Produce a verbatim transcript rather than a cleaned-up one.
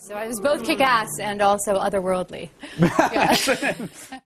So I was both kick-ass and also otherworldly. Yeah.